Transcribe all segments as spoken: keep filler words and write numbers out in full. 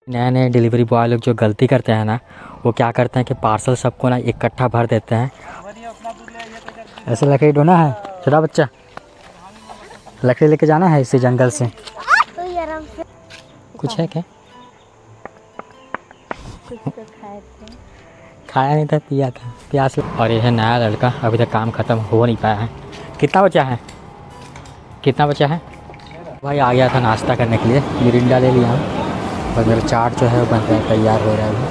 नए नए delivery boy लोग जो गलती करते हैं ना, वो क्या करते हैं कि पार्सल सबको ना इकट्ठा भर देते हैं। ऐसे लकड़ी ढूंढना है छोटा बच्चा, लकड़ी लेके जाना है इसी जंगल से। कुछ है क्या? खाया नहीं था, पिया था प्यास। और ये है नया लड़का, अभी तक काम ख़त्म हो नहीं पाया है। कितना बचा है कितना बचा है भाई आ गया था नाश्ता करने के लिए, मिरिंडा ले लिया हूँ और मेरा चाट जो है वो बन रहा है, तैयार हो रहा है।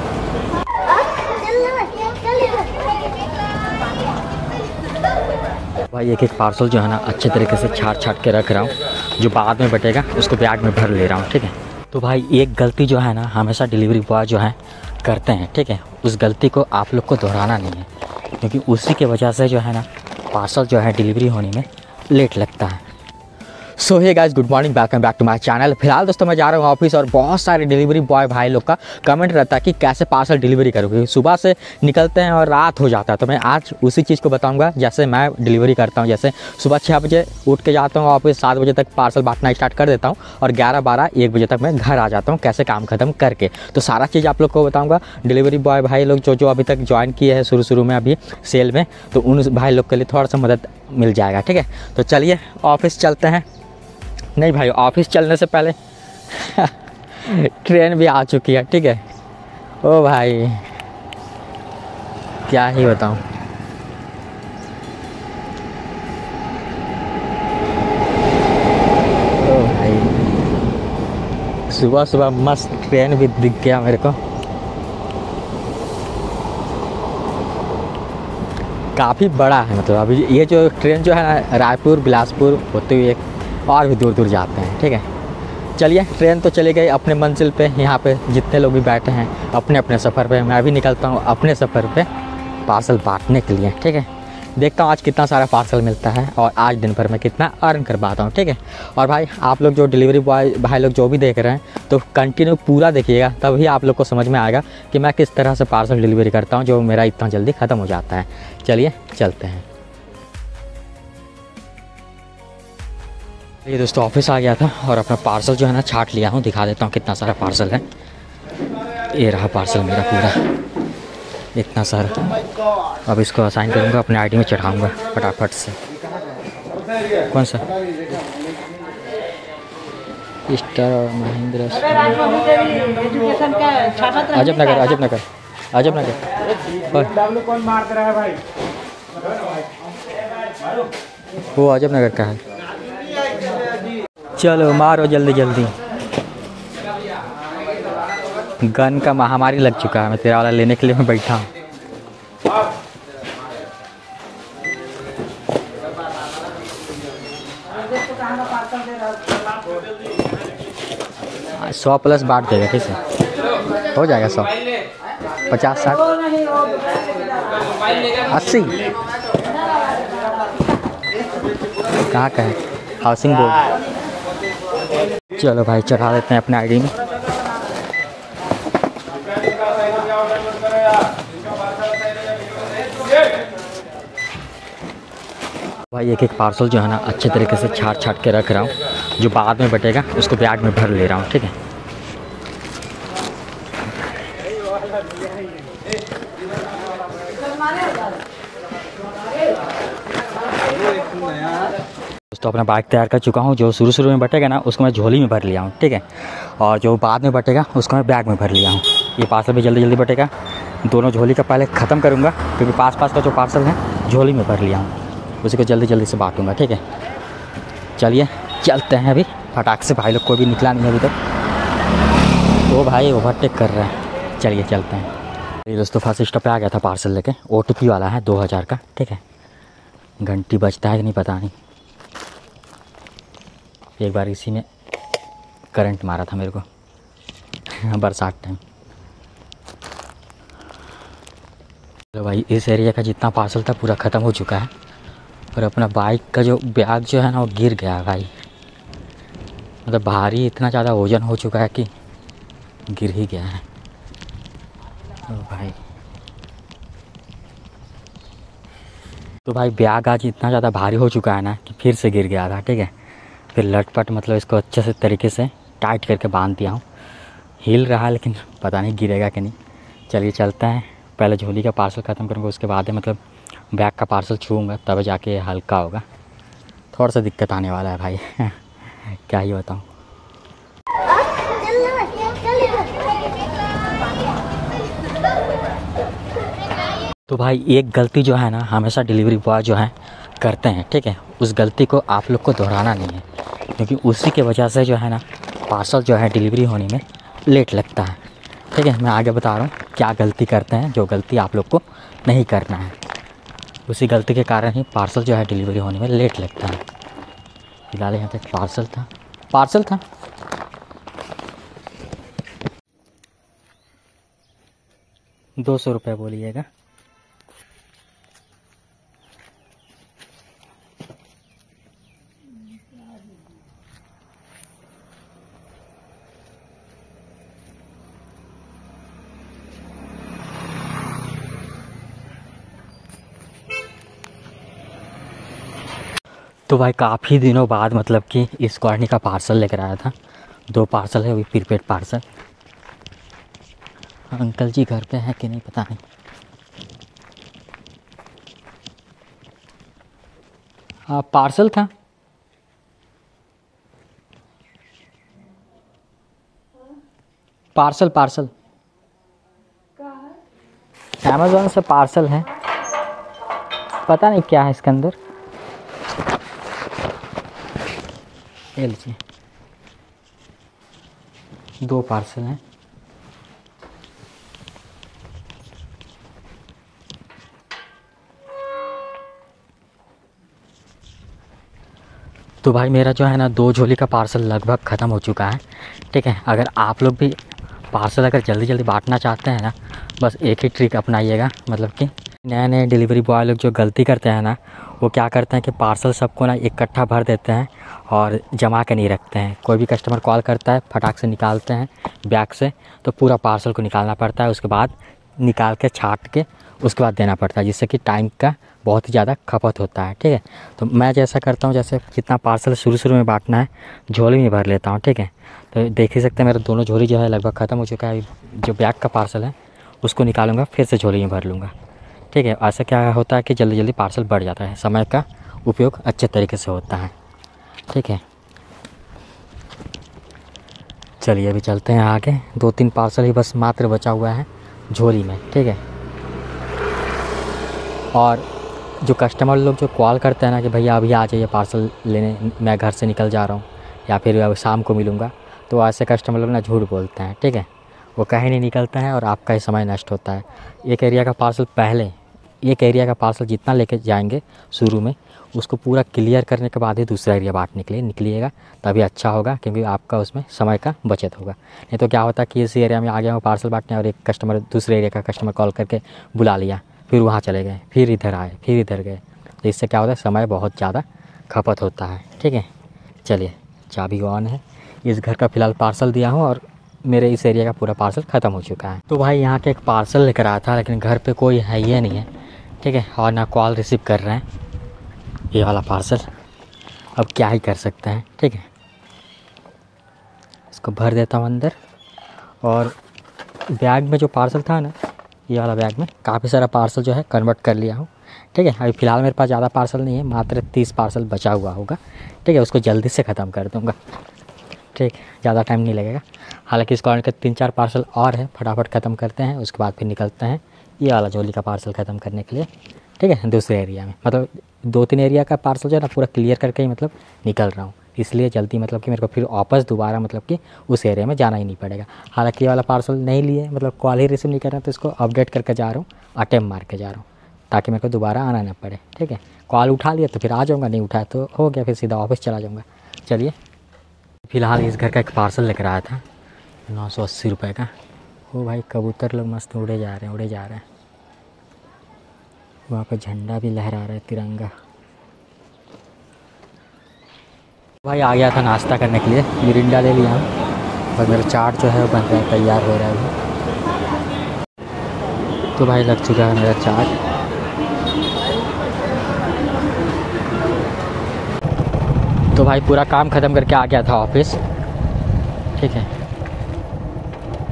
भाई एक एक पार्सल जो है ना अच्छे तरीके से छाट छाट के रख रहा हूँ, जो बाद में बटेगा उसको बैग में भर ले रहा हूँ। ठीक है, तो भाई एक गलती जो है ना हमेशा डिलीवरी बॉय जो है करते हैं। ठीक है, उस गलती को आप लोग को दोहराना नहीं है, क्योंकि उसी के वजह से जो है ना पार्सल जो है डिलीवरी होने में लेट लगता है। So hey guys, good morning, welcome back to my channel. फिलहाल दोस्तों मैं जा रहा हूँ ऑफिस और बहुत सारे डिलीवरी बॉय भाई लोग का कमेंट रहता है कि कैसे पार्सल डिलीवरी करोगे। सुबह से निकलते हैं और रात हो जाता है, तो मैं आज उसी चीज़ को बताऊंगा जैसे मैं डिलीवरी करता हूँ। जैसे सुबह छः बजे उठ के जाता हूँ ऑफिस, सात बजे तक पार्सल बांटना स्टार्ट कर देता हूँ और ग्यारह बारह एक बजे तक मैं घर आ जाता हूँ कैसे काम ख़त्म करके। तो सारा चीज़ आप लोग को बताऊँगा। डिलीवरी बॉय भाई लोग जो जो अभी तक ज्वाइन किए हैं शुरू शुरू में अभी सेल में, तो उन भाई लोग के लिए थोड़ा सा मदद मिल जाएगा। ठीक है, तो चलिए ऑफिस चलते हैं। नहीं भाई, ऑफिस चलने से पहले ट्रेन भी आ चुकी है। ठीक है, ओ भाई क्या ही बताऊं। ओ भाई सुबह सुबह मस्त ट्रेन भी दिख गया मेरे को। काफ़ी बड़ा है, मतलब अभी ये जो ट्रेन जो है ना रायपुर बिलासपुर होते हुए और भी दूर दूर जाते हैं। ठीक है, चलिए ट्रेन तो चली गई अपने मंजिल पे। यहाँ पे जितने लोग भी बैठे हैं अपने अपने सफ़र पे, मैं भी निकलता हूँ अपने सफ़र पे पार्सल बांटने के लिए। ठीक है, देखता हूँ आज कितना सारा पार्सल मिलता है और आज दिन भर में कितना अर्न कर पाता हूँ। ठीक है, और भाई आप लोग जो डिलीवरी बॉय भाई लोग जो भी देख रहे हैं तो कंटिन्यू पूरा देखिएगा, तभी आप लोग को समझ में आएगा कि मैं किस तरह से पार्सल डिलीवरी करता हूँ जो मेरा इतना जल्दी ख़त्म हो जाता है। चलिए चलते हैं। ये दोस्तों ऑफिस आ गया था और अपना पार्सल जो है ना छाट लिया हूँ, दिखा देता हूँ कितना सारा पार्सल है। ये रहा पार्सल मेरा पूरा, इतना सारा। अब इसको असाइन करूँगा, अपने आईडी में चढ़ाऊँगा फटाफट से। कौन सा? स्टार और महिंद्रा, अजब नगर अजब नगर अजब नगर वो अजब नगर का है। चलो मारो जल्दी जल्दी। गन का महामारी लग चुका है, मैं तेरा वाला लेने के लिए मैं बैठा हूँ। सौ प्लस बांट देगा, कैसे हो जाएगा? सौ पचास साठ अस्सी कहाँ का है? Housing board. चलो भाई चढ़ा देते हैं अपने आईडी में। भाई एक एक पार्सल जो है ना अच्छे तरीके से छाट छाट के रख रहा हूँ, जो बाद में बटेगा उसको बैग में भर ले रहा हूँ। ठीक है, तो अपना बाइक तैयार कर चुका हूँ। जो शुरू शुरू में बटेगा ना उसको मैं झोली में भर लिया हूँ। ठीक है, और जो बाद में बटेगा उसको मैं बैग में भर लिया हूँ। ये पार्सल भी जल्दी जल्दी बटेगा, दोनों झोली का पहले ख़त्म करूँगा, क्योंकि पास पास का जो पार्सल है झोली में भर लिया हूँ, उसी को जल्दी जल्दी से बांटूँगा। ठीक है, चलिए चलते हैं। अभी फटाक से, भाई लोग कोई भी निकला नहीं है अभी तक। वो भाई ओवरटेक कर रहा है, चलिए चलते हैं। ये दोस्तों फर्स्ट स्टॉप पे आ गया था पार्सल लेके, ओ टी पी वाला है दो हज़ार का। ठीक है, घंटी बजता है कि नहीं पता नहीं। एक बार इसी में करंट मारा था मेरे को बरसात टाइम। तो भाई इस एरिया का जितना पार्सल था पूरा ख़त्म हो चुका है, और अपना बाइक का जो बैग जो है ना वो गिर गया भाई। मतलब भारी इतना ज़्यादा वजन हो चुका है कि गिर ही गया है। ओ भाई, तो भाई बैग आज इतना ज़्यादा भारी हो चुका है ना कि फिर से गिर गया था। ठीक है, फिर लटपट मतलब इसको अच्छे से तरीके से टाइट करके बांध दिया हूँ। हिल रहा है लेकिन पता नहीं गिरेगा कि नहीं। चलिए चलते हैं, पहले झोली का पार्सल ख़त्म करूँगा, उसके बाद मतलब बैग का पार्सल छूऊँगा, तब जाके हल्का होगा। थोड़ा सा दिक्कत आने वाला है भाई क्या ही बताऊँ। तो भाई एक गलती जो है ना हमेशा डिलीवरी बॉय जो है करते हैं, ठीक है, उस गलती को आप लोग को दोहराना नहीं है, क्योंकि उसी के वजह से जो है ना पार्सल जो है डिलीवरी होने में लेट लगता है। ठीक है, मैं आगे बता रहा हूँ क्या गलती करते हैं, जो गलती आप लोग को नहीं करना है। उसी गलती के कारण ही पार्सल जो है डिलीवरी होने में लेट लगता है। फिलहाल यहाँ पे पार्सल था पार्सल था दो सौ रुपये बोलिएगा। तो भाई काफ़ी दिनों बाद मतलब कि इस कॉलोनी का पार्सल लेकर आया था। दो पार्सल है, अभी प्रीपेड पार्सल। अंकल जी घर पे हैं कि नहीं पता नहीं। हाँ पार्सल था। पार्सल पार्सल अमेज़ॉन से पार्सल है, पता नहीं क्या है इसके अंदर। ये लीजिए, दो पार्सल हैं। तो भाई मेरा जो है ना दो झोली का पार्सल लगभग ख़त्म हो चुका है। ठीक है, अगर आप लोग भी पार्सल अगर जल्दी जल्दी बांटना चाहते हैं ना, बस एक ही ट्रिक अपनाइएगा। मतलब कि नए नए डिलीवरी बॉय लोग जो गलती करते हैं ना, वो क्या करते हैं कि पार्सल सबको ना इकट्ठा भर देते हैं और जमा के नहीं रखते हैं। कोई भी कस्टमर कॉल करता है, फटाक से निकालते हैं बैग से, तो पूरा पार्सल को निकालना पड़ता है। उसके बाद निकाल के छाट के उसके बाद देना पड़ता है, जिससे कि टाइम का बहुत ही ज़्यादा खपत होता है। ठीक है, तो मैं जैसा करता हूँ, जैसे जितना पार्सल शुरू शुरू में बांटना है झोली में भर लेता हूँ। ठीक है, तो देख ही सकते हैं मेरा दोनों झोली जो है लगभग ख़त्म हो चुका है। जो बैग का पार्सल है उसको निकालूंगा, फिर से झोली में भर लूँगा। ठीक है, ऐसा क्या होता है कि जल्दी जल्दी पार्सल बढ़ जाता है, समय का उपयोग अच्छे तरीके से होता है। ठीक है, चलिए अभी चलते हैं आगे। दो तीन पार्सल ही बस मात्र बचा हुआ है झोली में। ठीक है, और जो कस्टमर लोग जो कॉल करते हैं ना कि भैया अभी आ जाइए पार्सल लेने, मैं घर से निकल जा रहा हूँ या फिर अब शाम को मिलूँगा, तो ऐसे कस्टमर लोग ना झूठ बोलते हैं। ठीक है, वो कहीं नहीं निकलते हैं और आपका ही समय नष्ट होता है। एक एरिया का पार्सल पहले एक एरिया का पार्सल जितना लेके जाएंगे शुरू में, उसको पूरा क्लियर करने के बाद ही दूसरा एरिया बांटने के लिए निकलिएगा, तभी अच्छा होगा, क्योंकि आपका उसमें समय का बचत होगा। नहीं तो क्या होता है कि इसी एरिया में आ गया हूँ पार्सल बांटने और एक कस्टमर दूसरे एरिया का कस्टमर कॉल करके बुला लिया, फिर वहाँ चले गए, फिर इधर आए, फिर इधर गए, तो इससे क्या होता है समय बहुत ज़्यादा खपत होता है। ठीक है, चलिए चाबी ऑन है। इस घर का फ़िलहाल पार्सल दिया हूँ और मेरे इस एरिया का पूरा पार्सल ख़त्म हो चुका है। तो भाई यहाँ के एक पार्सल लेकर आया था, लेकिन घर पे कोई है ही नहीं है। ठीक है, और ना कॉल रिसीव कर रहे हैं ये वाला पार्सल। अब क्या ही कर सकते हैं। ठीक है, इसको भर देता हूँ अंदर। और बैग में जो पार्सल था ना, ये वाला बैग में काफ़ी सारा पार्सल जो है कन्वर्ट कर लिया हूँ। ठीक है, अभी फ़िलहाल मेरे पास ज़्यादा पार्सल नहीं है, मात्र तीस पार्सल बचा हुआ होगा। ठीक है, उसको जल्दी से ख़त्म कर दूँगा। ठीक, ज़्यादा टाइम नहीं लगेगा। हालांकि इस कॉलोनी के तीन चार पार्सल और है, फटाफट ख़त्म करते हैं, उसके बाद फिर निकलते हैं ये वाला झोली का पार्सल ख़त्म करने के लिए। ठीक है, दूसरे एरिया में, मतलब दो तीन एरिया का पार्सल जो है ना पूरा क्लियर करके ही मतलब निकल रहा हूँ, इसलिए जल्दी मतलब कि मेरे को फिर वापस दोबारा मतलब कि उस एरिया में जाना ही नहीं पड़ेगा। हालांकि ये वाला पार्सल नहीं लिए, मतलब कॉल ही रिसीव नहीं कर रहा, तो इसको अपडेट करके जा रहा हूँ, अटेम्प्ट मार के जा रहा हूँ, ताकि मेरे को दोबारा आना ना पड़े। ठीक है, कॉल उठा लिया तो फिर आ जाऊँगा, नहीं उठाया तो हो गया, फिर सीधा ऑफिस चला जाऊँगा। चलिए, फ़िलहाल इस घर का एक पार्सल लेकर आया था नौ सौ अस्सी रुपये का। ओ भाई कबूतर लोग मस्त उड़े जा रहे हैं उड़े जा रहे हैं। वहाँ पर झंडा भी लहरा रहा है, तिरंगा। भाई आ गया था नाश्ता करने के लिए, मिरिंडा ले लिया हूँ और मेरा चाट जो है वो बन रहा है, तैयार हो रहा है। तो भाई लग चुका है मेरा चाट। तो भाई पूरा काम ख़त्म करके आ गया था ऑफिस। ठीक है,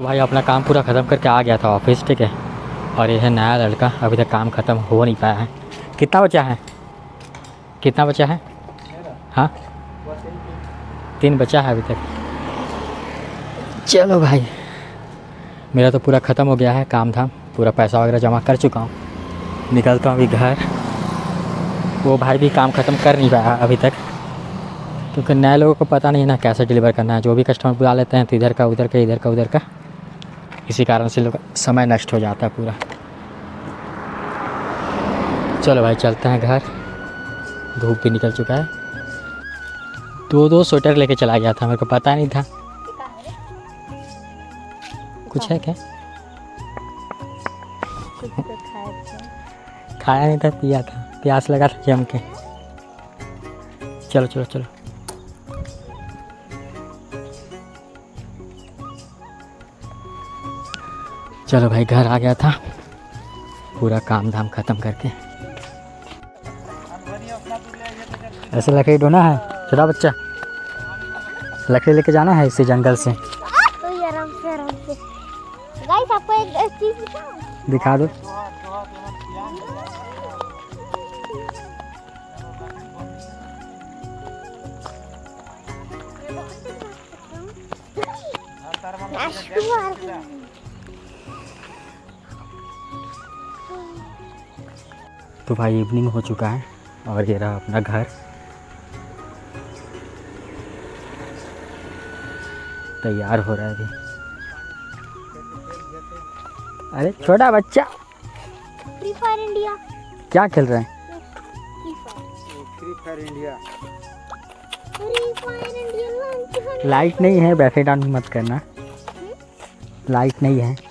भाई अपना काम पूरा ख़त्म करके आ गया था ऑफिस, ठीक है। और ये है नया लड़का, अभी तक काम ख़त्म हो नहीं पाया है। कितना बचा है कितना बचा है हाँ तीन बचा है अभी तक। चलो भाई, मेरा तो पूरा ख़त्म हो गया है काम धाम, पूरा पैसा वगैरह जमा कर चुका हूँ। निकलता हूँ अभी घर। वो भाई भी काम ख़त्म कर नहीं पाया अभी तक, क्योंकि नए लोगों को पता नहीं ना कैसे डिलीवर करना है। जो भी कस्टमर बुला लेते हैं तो इधर का उधर का इधर का उधर का, इसी कारण से लोग समय नष्ट हो जाता है पूरा। चलो भाई चलते हैं घर, धूप भी निकल चुका है। दो दो स्वेटर लेके चला गया था, मेरे को पता नहीं था। कुछ है क्या? खाया नहीं था, पिया था, प्यास लगा था जम के। चलो चलो चलो चलो भाई, घर आ गया था पूरा काम धाम ख़त्म करके। ऐसे लकड़ी ढूंढना है छोटा बच्चा, लकड़ी लेके जाना है इसी जंगल से। तो आराम से आराम से गाइस, आपको एक चीज दिखाऊं? दिखा दो। तो भाई इवनिंग हो चुका है और ये रहा अपना घर। तैयार हो रहा है अभी। अरे छोटा बच्चा फ्री फायर इंडिया क्या खेल रहा है? Free fire India free fire India. Light नहीं है, बैटरी डाउन मत करना, लाइट नहीं है।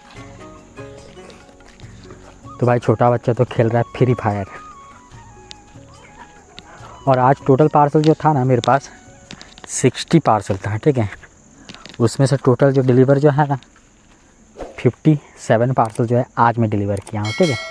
तो भाई छोटा बच्चा तो खेल रहा है फ्री फायर। और आज टोटल पार्सल जो था ना मेरे पास सिक्सटी पार्सल था, ठीक है। उसमें से टोटल जो डिलीवर जो है ना फिफ्टी सेवन पार्सल जो है आज मैं डिलीवर किया हूँ, ठीक है।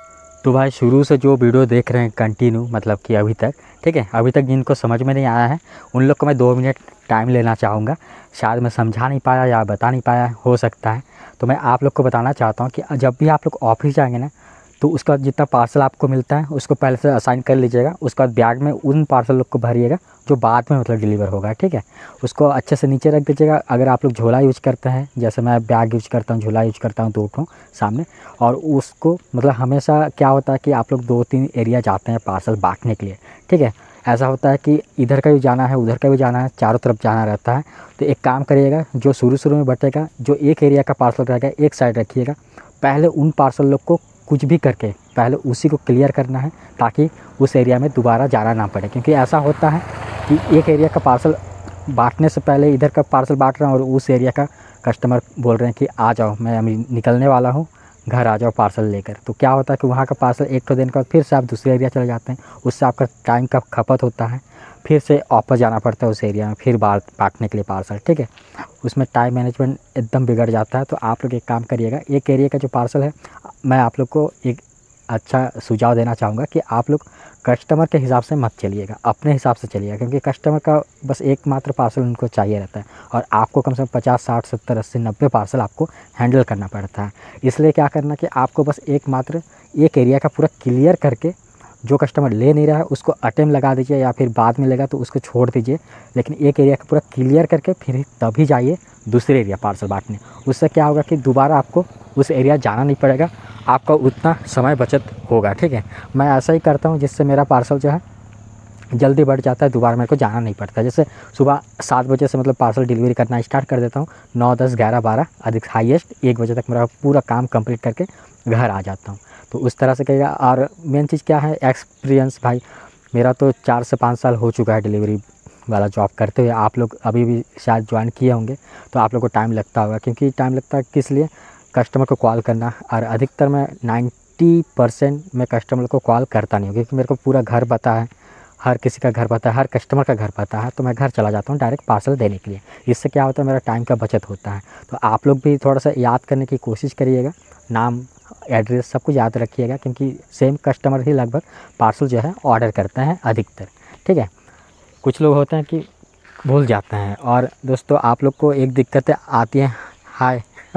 तो भाई शुरू से जो वीडियो देख रहे हैं कंटिन्यू, मतलब कि अभी तक, ठीक है, अभी तक जिनको समझ में नहीं आया है उन लोग को मैं दो मिनट टाइम लेना चाहूँगा। शायद मैं समझा नहीं पाया या बता नहीं पाया, हो सकता है। तो मैं आप लोग को बताना चाहता हूँ कि जब भी आप लोग ऑफिस जाएंगे ना, तो उसका जितना पार्सल आपको मिलता है उसको पहले से असाइन कर लीजिएगा। उसके बाद बैग में उन पार्सल लोग को भरिएगा जो बाद में मतलब डिलीवर होगा, ठीक है। उसको अच्छे से नीचे रख दीजिएगा। अगर आप लोग झोला यूज करते हैं, जैसे मैं बैग यूज करता हूँ, झोला यूज करता हूँ दो ठो सामने, और उसको मतलब हमेशा क्या होता है कि आप लोग दो तीन एरिया जाते हैं पार्सल बांटने के लिए, ठीक है। ऐसा होता है कि इधर का भी जाना है, उधर का भी जाना है, चारों तरफ जाना रहता है। तो एक काम करिएगा, जो शुरू शुरू में बटेगा, जो एक एरिया का पार्सल रहेगा एक साइड रखिएगा। पहले उन पार्सल लोग को कुछ भी करके पहले उसी को क्लियर करना है, ताकि उस एरिया में दोबारा जाना ना पड़े। क्योंकि ऐसा होता है कि एक एरिया का पार्सल बांटने से पहले इधर का पार्सल बांट रहे हैं और उस एरिया का कस्टमर बोल रहे हैं कि आ जाओ, मैं अभी निकलने वाला हूँ, घर आ जाओ पार्सल लेकर। तो क्या होता है कि वहाँ का पार्सल एक तो दिन के बाद फिर से आप दूसरे एरिया चले जाते हैं, उससे आपका टाइम का खपत होता है, फिर से वापस जाना पड़ता है उस एरिया में, फिर बार बांटने के लिए पार्सल, ठीक है। उसमें टाइम मैनेजमेंट एकदम बिगड़ जाता है। तो आप लोग एक काम करिएगा, एक एरिया का जो पार्सल है, मैं आप लोग को एक अच्छा सुझाव देना चाहूँगा कि आप लोग कस्टमर के हिसाब से मत चलिएगा, अपने हिसाब से चलिएगा। क्योंकि कस्टमर का बस एकमात्र पार्सल उनको चाहिए रहता है और आपको कम से कम पचास साठ सत्तर अस्सी नब्बे पार्सल आपको हैंडल करना पड़ता है। इसलिए क्या करना कि आपको बस एकमात्र एक एरिया का पूरा क्लियर करके, जो कस्टमर ले नहीं रहा है उसको अटेम्प्ट लगा दीजिए, या फिर बाद में लेगा तो उसको छोड़ दीजिए। लेकिन एक एरिया का पूरा क्लियर करके फिर तभी जाइए दूसरे एरिया पार्सल बांटने। उससे क्या होगा कि दोबारा आपको उस एरिया जाना नहीं पड़ेगा, आपका उतना समय बचत होगा, ठीक है। मैं ऐसा ही करता हूँ जिससे मेरा पार्सल जो है जल्दी बढ़ जाता है, दोबारा मेरे को जाना नहीं पड़ता। जैसे सुबह सात बजे से मतलब पार्सल डिलीवरी करना स्टार्ट कर देता हूँ, नौ दस ग्यारह बारह अधिक हाईएस्ट एक बजे तक मेरा पूरा काम कंप्लीट करके घर आ जाता हूँ। तो उस तरह से कहिएगा। और मेन चीज़ क्या है, एक्सपीरियंस भाई मेरा तो चार से पाँच साल हो चुका है डिलीवरी वाला जॉब करते हुए। आप लोग अभी भी शायद ज्वाइन किए होंगे तो आप लोग को टाइम लगता होगा। क्योंकि टाइम लगता है किस लिए, कस्टमर को कॉल करना। और अधिकतर मैं नाइन्टी परसेंट मैं कस्टमर को कॉल करता नहीं हूँ, क्योंकि मेरे को पूरा घर पता है, हर किसी का घर पता है, हर कस्टमर का घर पता है। तो मैं घर चला जाता हूँ डायरेक्ट पार्सल देने के लिए। इससे क्या होता है, मेरा टाइम का बचत होता है। तो आप लोग भी थोड़ा सा याद करने की कोशिश करिएगा, नाम एड्रेस सब कुछ याद रखिएगा, क्योंकि सेम कस्टमर ही लगभग पार्सल जो है ऑर्डर करते हैं अधिकतर, ठीक है। कुछ लोग होते हैं कि भूल जाते हैं। और दोस्तों आप लोग को एक दिक्कत आती है, हाय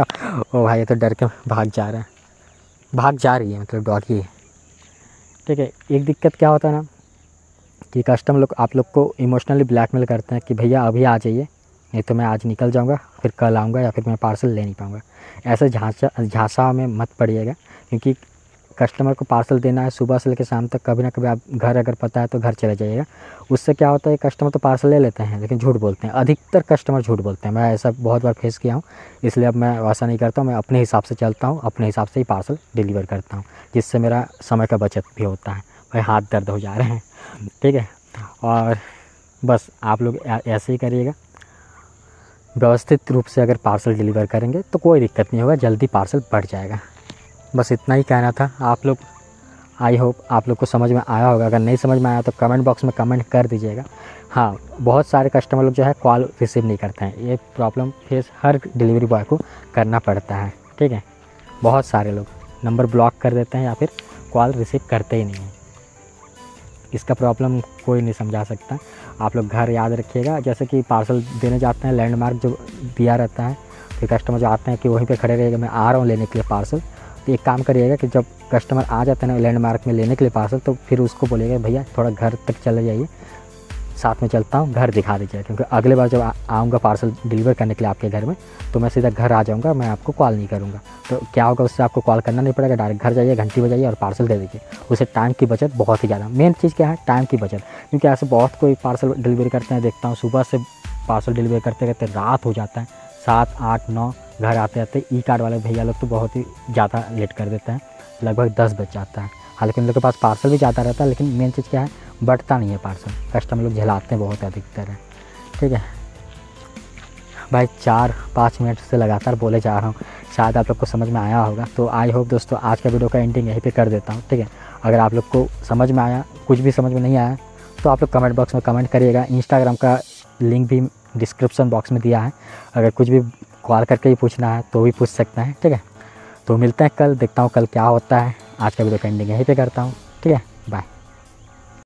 ओ भाई ये तो डर के भाग जा रहा है, भाग जा रही है मतलब डॉगी है। ठीक है, एक दिक्कत क्या होता है ना कि कस्टमर लोग आप लोग को इमोशनली ब्लैकमेल करते हैं कि भैया अभी आ जाइए, नहीं तो मैं आज निकल जाऊंगा, फिर कल आऊँगा, या फिर मैं पार्सल ले नहीं पाऊँगा। ऐसे झांसा झांसा में मत पड़िएगा, क्योंकि कस्टमर को पार्सल देना है सुबह से लेकर शाम तक। कभी ना कभी आप घर अगर पता है तो घर चले जाइएगा। उससे क्या होता है, कस्टमर तो पार्सल ले लेते हैं लेकिन झूठ बोलते हैं, अधिकतर कस्टमर झूठ बोलते हैं। मैं ऐसा बहुत बार फेस किया हूँ, इसलिए अब मैं वैसा नहीं करता हूँ। मैं अपने हिसाब से चलता हूँ, अपने हिसाब से ही पार्सल डिलीवर करता हूँ, जिससे मेरा समय का बचत भी होता है। भाई हाथ दर्द हो जा रहे हैं, ठीक है। और बस आप लोग ऐसे ही करिएगा, व्यवस्थित रूप से अगर पार्सल डिलीवर करेंगे तो कोई दिक्कत नहीं होगा, जल्दी पार्सल बढ़ जाएगा। बस इतना ही कहना था आप लोग। आई होप आप लोग को समझ में आया होगा। अगर नहीं समझ में आया तो कमेंट बॉक्स में कमेंट कर दीजिएगा। हाँ, बहुत सारे कस्टमर लोग जो है कॉल रिसीव नहीं करते हैं, ये प्रॉब्लम फेस हर डिलीवरी बॉय को करना पड़ता है, ठीक है। बहुत सारे लोग नंबर ब्लॉक कर देते हैं या फिर कॉल रिसीव करते ही नहीं हैं। इसका प्रॉब्लम कोई नहीं समझा सकता। आप लोग घर याद रखिएगा, जैसे कि पार्सल देने जाते हैं, लैंडमार्क जो दिया रहता है, फिर कस्टमर जो आते हैं कि वहीं पे खड़े रहिएगा, मैं आ रहा हूँ लेने के लिए पार्सल। तो एक काम करिएगा कि जब कस्टमर आ जाते हैं ना लैंडमार्क में लेने के लिए पार्सल, तो फिर उसको बोलिएगा भैया थोड़ा घर तक चले जाइए, साथ में चलता हूँ, घर दिखा दीजिए। क्योंकि अगले बार जब आऊँगा पार्सल डिलीवर करने के लिए आपके घर में, तो मैं सीधा घर आ जाऊँगा, मैं आपको कॉल नहीं करूँगा। तो क्या होगा, उससे आपको कॉल करना नहीं पड़ेगा, डायरेक्ट घर जाइए, घंटी बजाइए और पार्सल दे दीजिए। उससे टाइम की बचत बहुत ही ज़्यादा, मेन चीज़ क्या है, टाइम की बचत। क्योंकि ऐसे बहुत कोई पार्सल डिलीवरी करते हैं, देखता हूँ सुबह से पार्सल डिलीवरी करते करते रात हो जाता है, सात आठ नौ, घर आते आते ई कार्ड वाले भैया लोग तो बहुत ही ज़्यादा लेट कर देते हैं, लगभग दस बज जाता है। हालांकि उन लोग के पास पार्सल भी ज़्यादा रहता है, लेकिन मेन चीज़ क्या है, बढ़ता नहीं है पार्सल। कस्टमर लोग झेलाते हैं बहुत अधिकतर है, ठीक है भाई। चार पाँच मिनट से लगातार बोले जा रहा हूँ, शायद आप लोग को समझ में आया होगा। तो आई होप दोस्तों आज का वीडियो का एंडिंग यहीं पे कर देता हूँ, ठीक है। अगर आप लोग को समझ में आया, कुछ भी समझ में नहीं आया, तो आप लोग कमेंट बॉक्स में कमेंट करिएगा। इंस्टाग्राम का लिंक भी डिस्क्रिप्शन बॉक्स में दिया है, अगर कुछ भी कॉल करके ही पूछना है तो भी पूछ सकते हैं, ठीक है। तो मिलते हैं कल, देखता हूँ कल क्या होता है। आज का वीडियो का एंडिंग यहीं पे करता हूँ, ठीक है।